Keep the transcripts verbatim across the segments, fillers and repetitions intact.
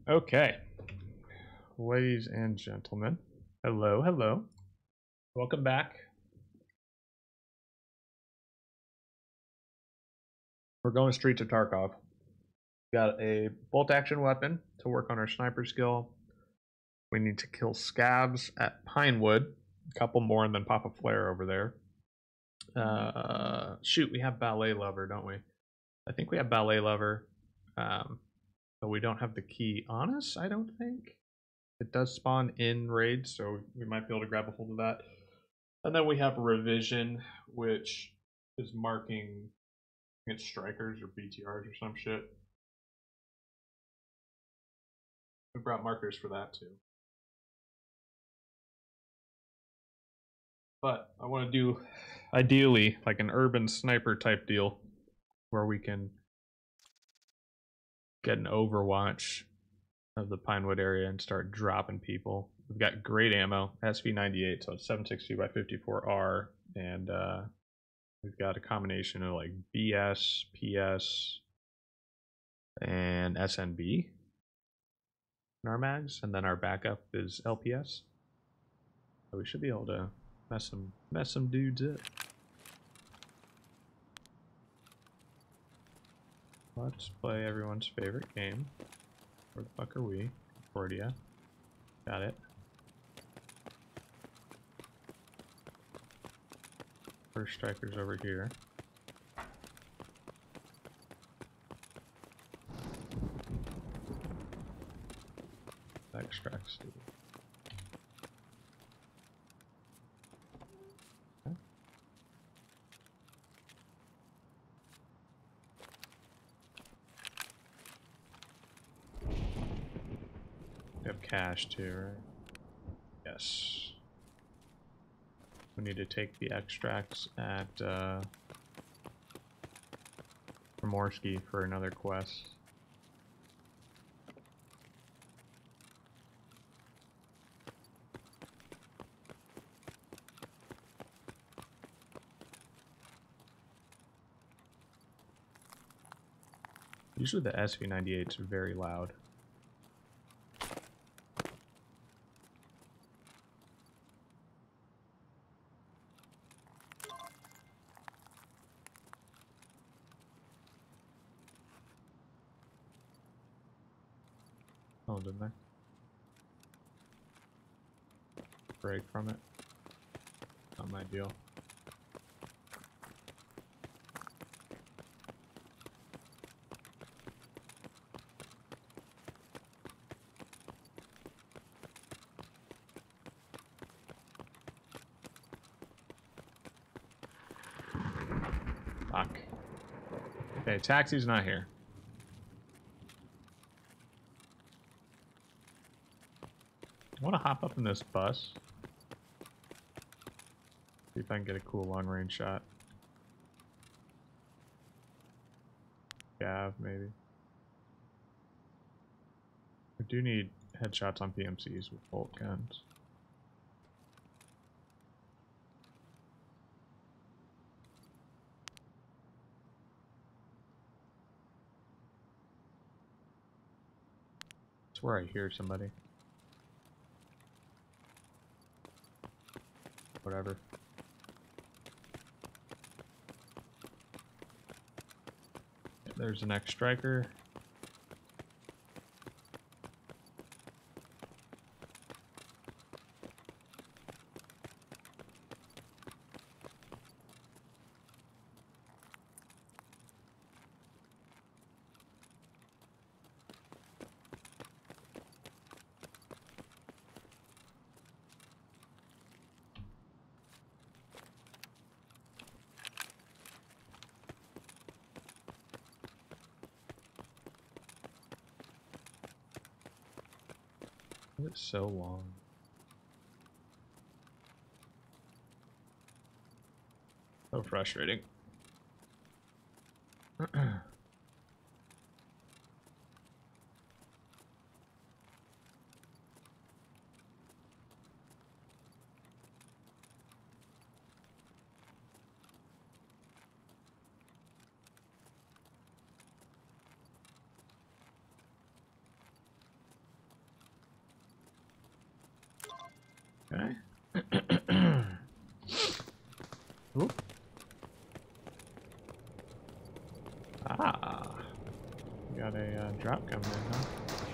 Okay, ladies and gentlemen, hello, hello. Welcome back. We're going straight to Tarkov. Got a bolt action weapon to work on our sniper skill. We need to kill scabs at Pinewood. A couple more and then pop a flare over there. Uh, shoot, we have ballet lover, don't we? I think we have ballet lover. Um, but we don't have the key on us, I don't think. It does spawn in raids, so we might be able to grab a hold of that. And then we have revision, which is marking against strikers or B T Rs or some shit. We brought markers for that too. But I want to do, ideally, like an urban sniper type deal where we can get an overwatch of the Pinewood area and start dropping people. We've got great ammo, S V ninety-eight, so it's seven sixty by fifty-four R, and uh, we've got a combination of like B S, P S, and S N B in our mags, and then our backup is L P S. So we should be able to mess some mess some dudes up. Let's play everyone's favorite game. Where the fuck are we? Concordia. Got it. First striker's over here. Extracts. Okay. We have cash too, right? Yes. We need to take the extracts at uh, Primorsky for another quest. Usually the S V ninety-eight is very loud. Oh, didn't I? Break from it. Not my deal. Fuck. Okay, taxi's not here. I want to hop up in this bus. See if I can get a cool long range shot. Gav, maybe. I do need headshots on P M Cs with bolt guns. That's where I hear somebody. Whatever. There's the next striker. It's so long. So frustrating. Okay. Oop. Ah. We got a uh, drop coming in, huh?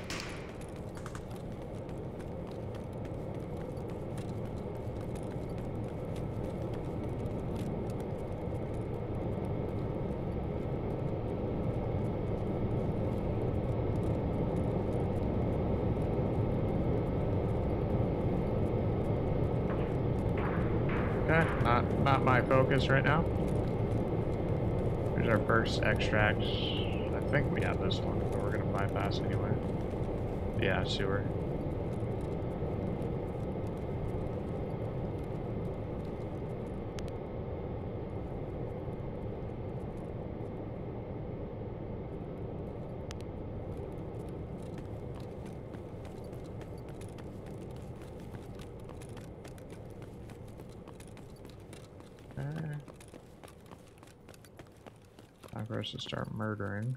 Okay, not not my focus right now. Here's our first extract. I think we have this one, but we're gonna bypass anyway. Yeah, sewer. Okay. Time for us to start murdering.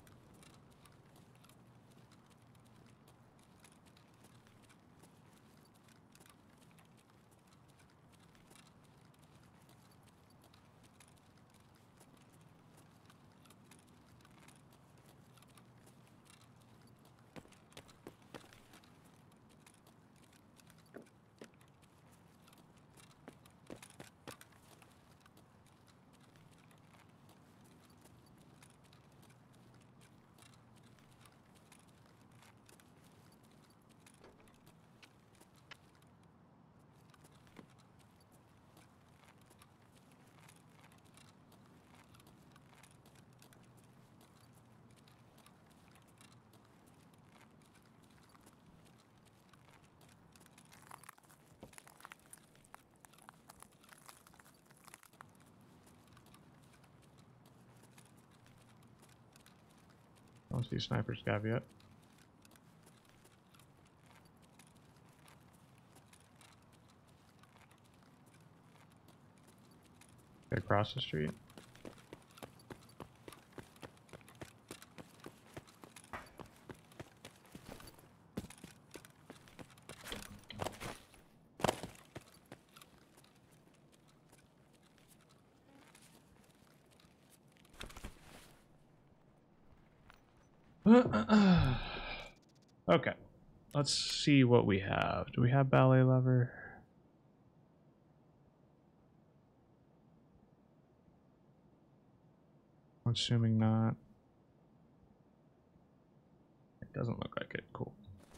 Don't see sniper scav yet. Across the street. Okay, let's see what we have. Do we have ballet lever? I'm assuming not. It doesn't look like it. Cool.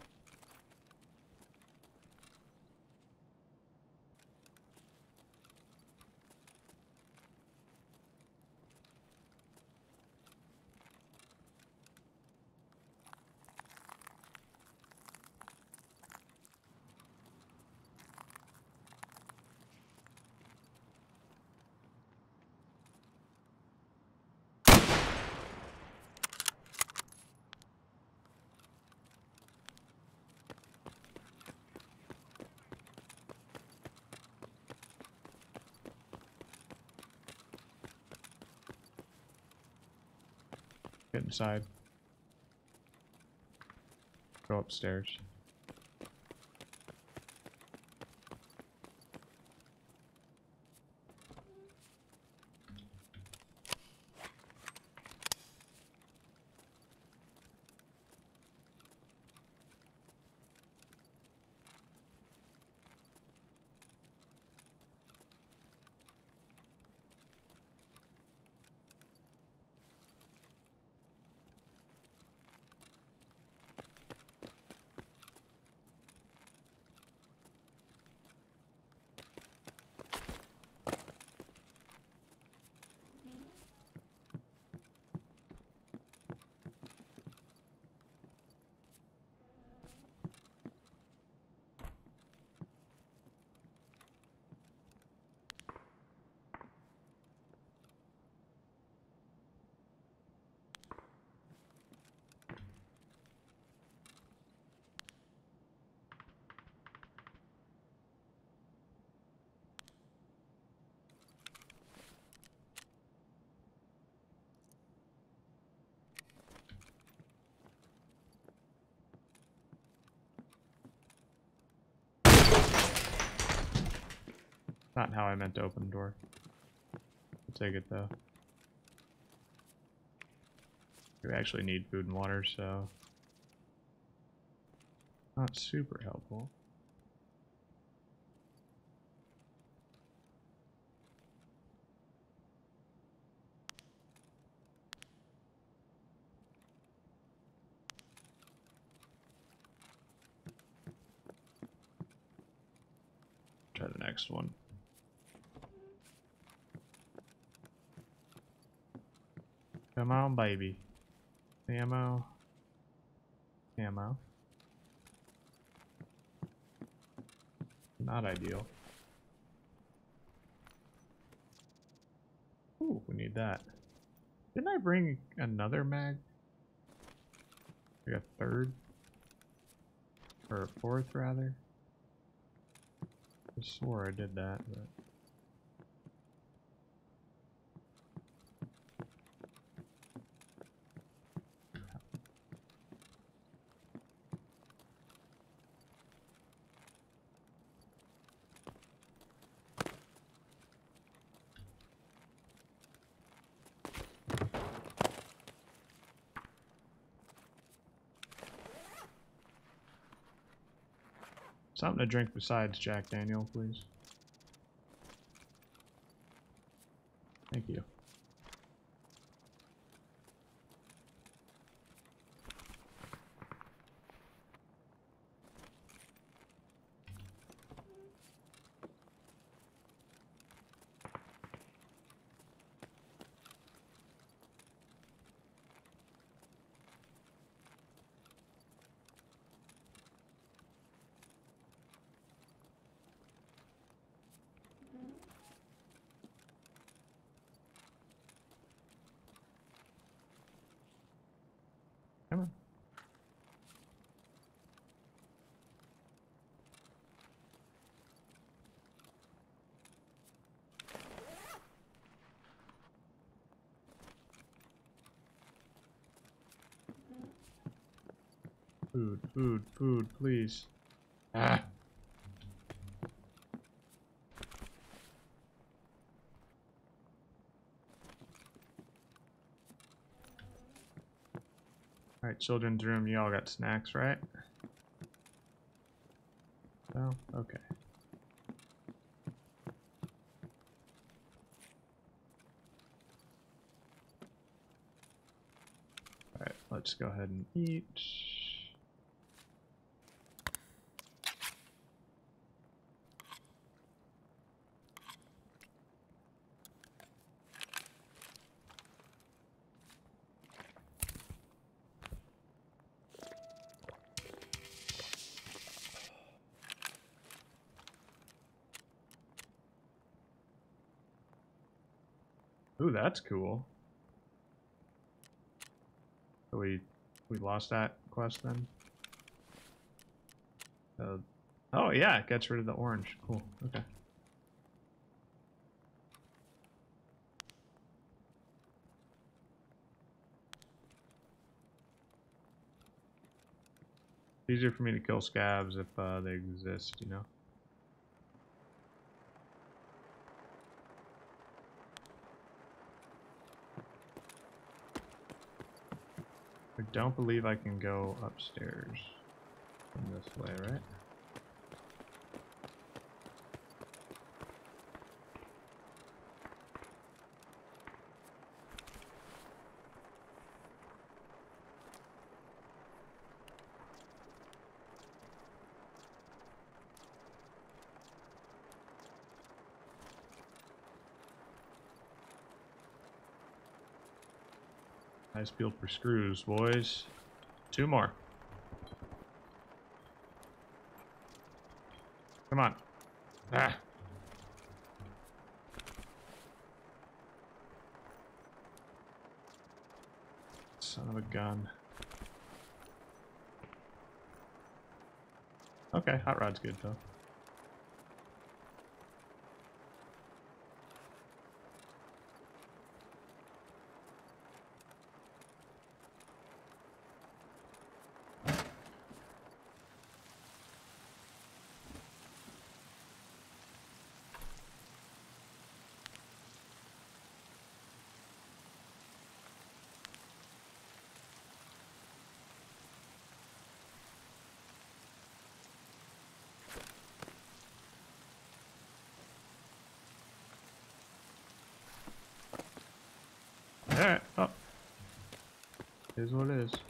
Get inside. Go upstairs. Not how I meant to open the door. I'll take it though. We actually need food and water, so not super helpful. Try the next one. Come on, baby. Ammo. Ammo. Not ideal. Ooh, we need that. Didn't I bring another mag? Like a third? Or a fourth, rather? I swore I did that, but... Something to drink besides Jack Daniel, please. Thank you. Come on. Food, food, food, please. Ah. Alright, children's room, you all got snacks, right? Oh, okay. Alright, let's go ahead and eat. Ooh, that's cool. So we we lost that quest then? Uh, oh yeah, it gets rid of the orange. Cool. Okay. It's easier for me to kill scabs if uh, they exist, you know? I don't believe I can go upstairs from this way, right? Nice field for screws, boys. Two more. Come on. Ah. Son of a gun. Okay, hot rod's good though. Alright, oh. It is what it is.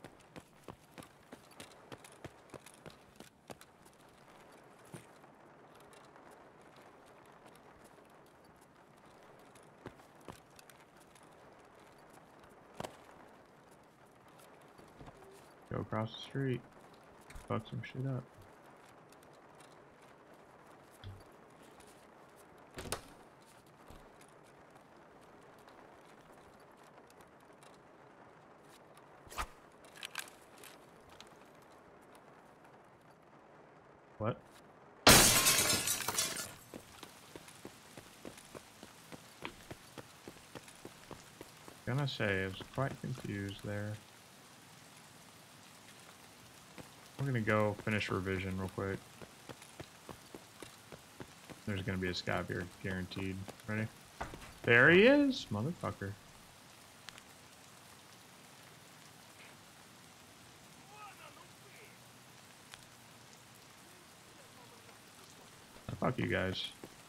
Go across the street. Fuck some shit up. What? Gonna say, I was quite confused there. I'm gonna go finish revision real quick. There's gonna be a scav here, guaranteed. Ready? There he is, motherfucker. Fuck you guys.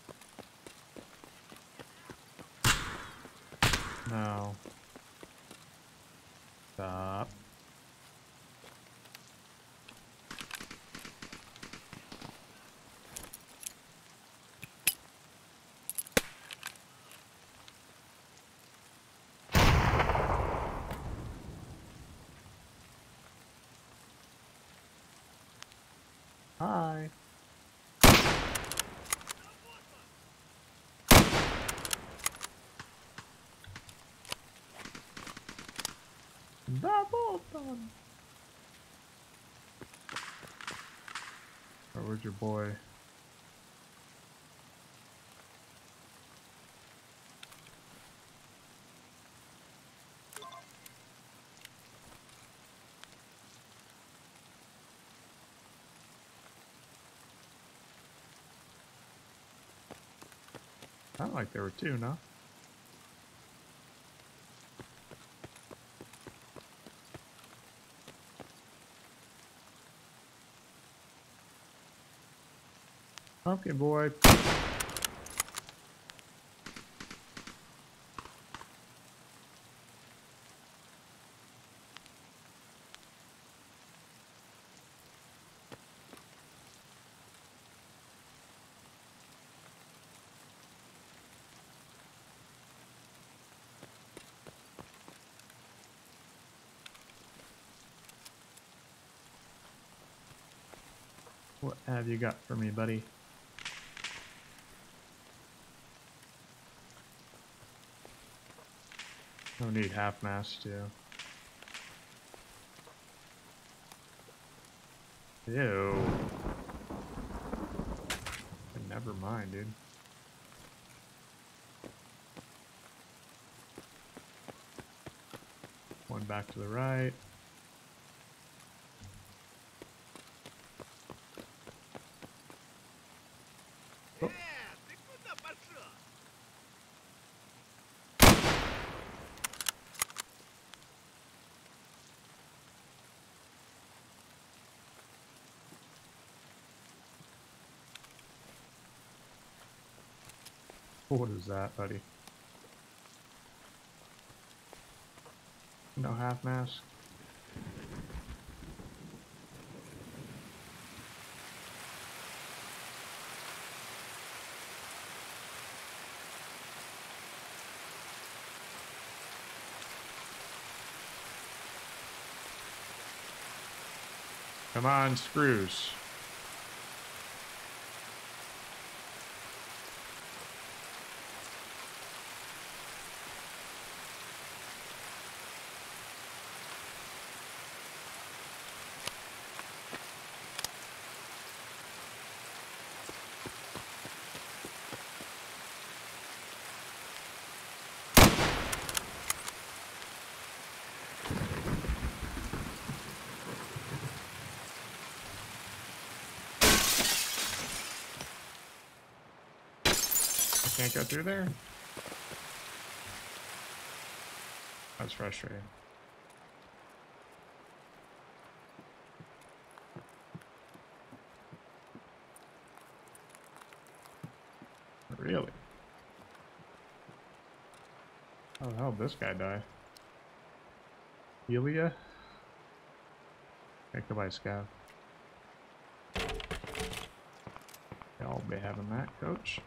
No. Stop. Hi. Double done. Oh, where's your boy? Sounded like there were two, no? Pumpkin boy. What have you got for me, buddy? No need half mast too. Ew. Never mind, dude. One back to the right. Oh. What is that, buddy? No half mask. Come on, screws. Can't go through there? That's frustrating. Really? How the hell hell did this guy die? Helia? Okay, goodbye, Scav. I'll be having that, coach.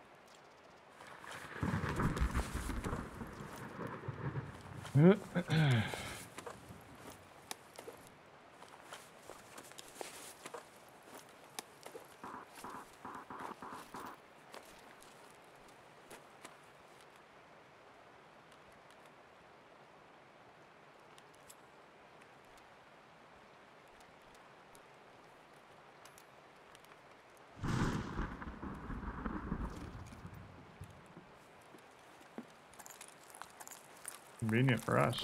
Convenient for us.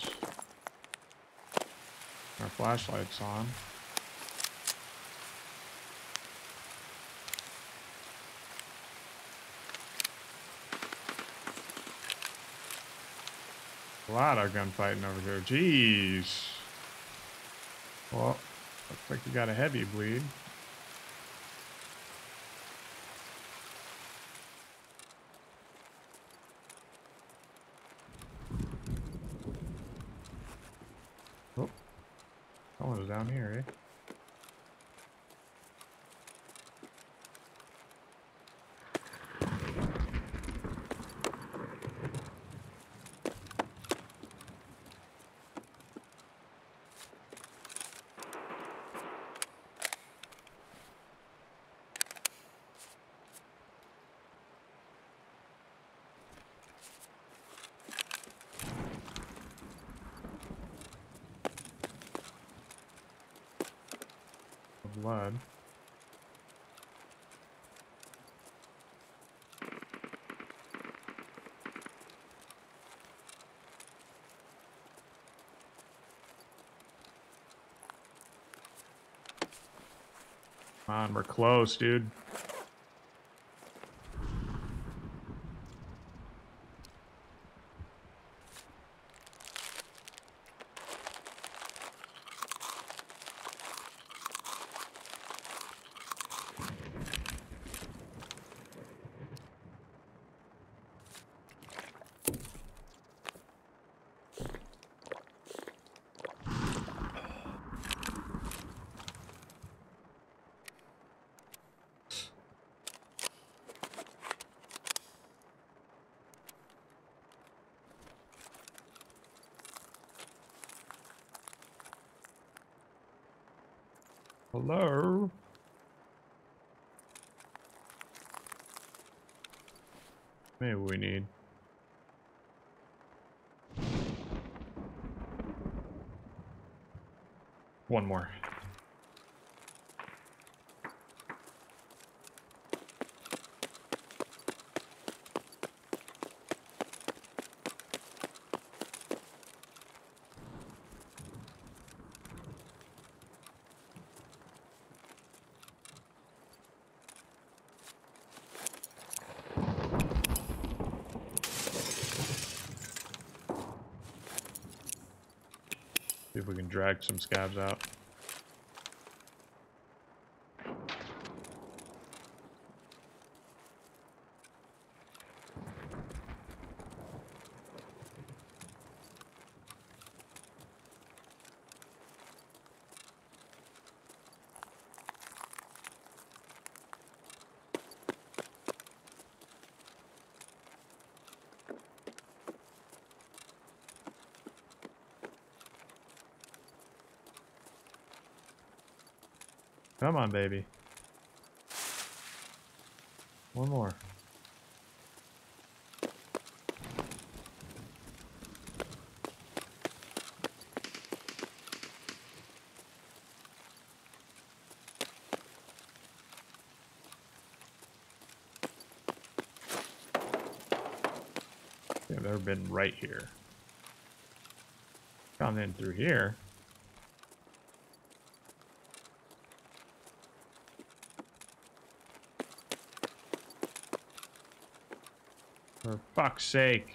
Our flashlight's on. A lot of gunfighting over here. Jeez. Well, looks like you got a heavy bleed. Oh, someone's down here, eh? Blood. Come on, we're close, dude. Hello? Maybe we need. One more. See if we can drag some scabs out. Come on, baby. One more. Yeah, they've been right here. Come in through here. For fuck's sake.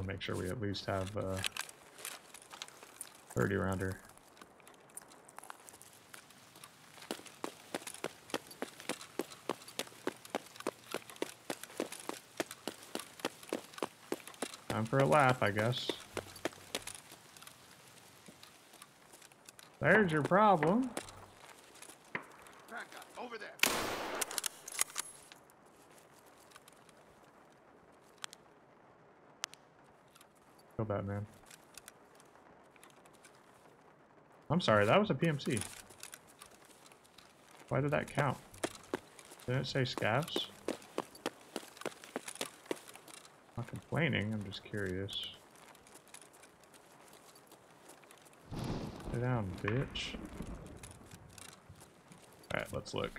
want to make sure we at least have uh, thirty rounder. Time for a lap, I guess. There's your problem. Over there. Kill that man. I'm sorry, that was a P M C. Why did that count? Didn't it say scavs? I'm not complaining, I'm just curious. Sit down, bitch. Alright, let's look.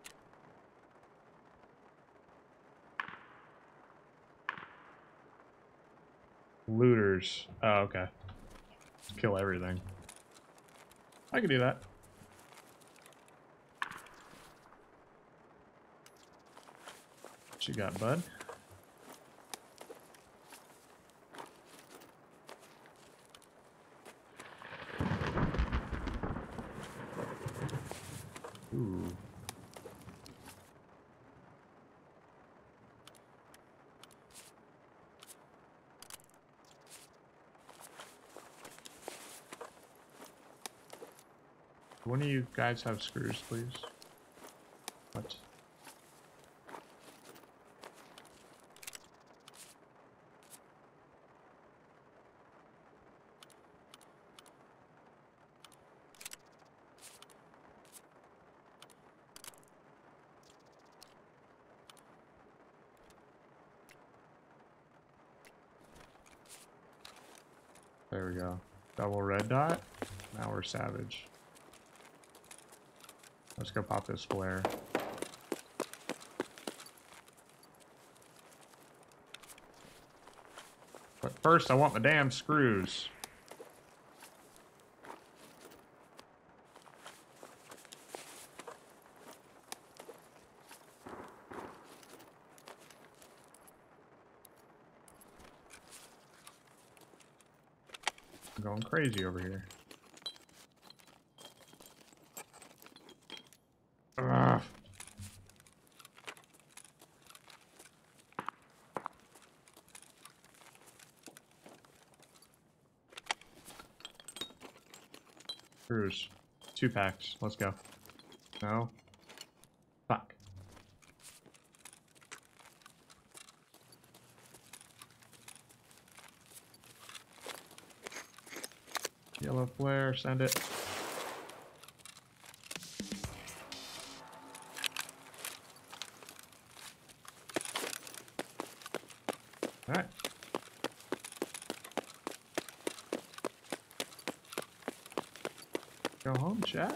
Looters. Oh, okay. Just kill everything. I can do that. What you got, bud? Ooh. One of you guys have screws, please? What? There we go. Double red dot. Now we're savage. Let's go pop this flare. But first, I want my damn screws. I'm going crazy over here. Ugh. Screws. Two packs. Let's go. No. Fuck. Yellow flare, send it. Alright. Go home, chat.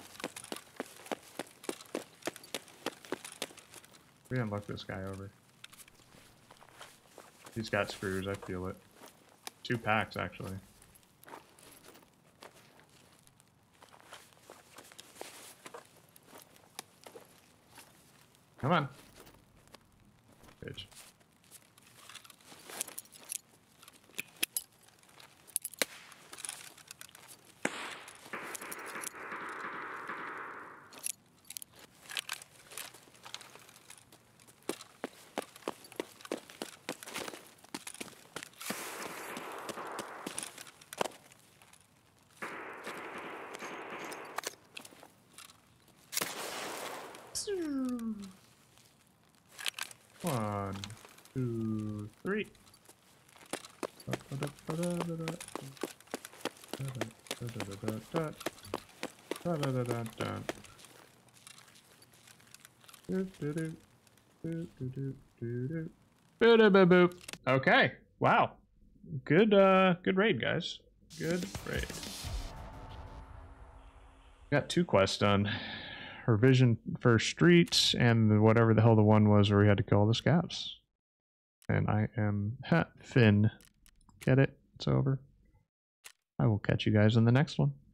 We didn't look this guy over. He's got screws, I feel it. Two packs, actually. Come on. Bitch. One, two, three. Okay. Wow. Good uh good raid, guys. Good raid. Got two quests done. Revision for streets and whatever the hell the one was where we had to kill all the scavs. And I am ha, Finn. Get it? It's over. I will catch you guys in the next one.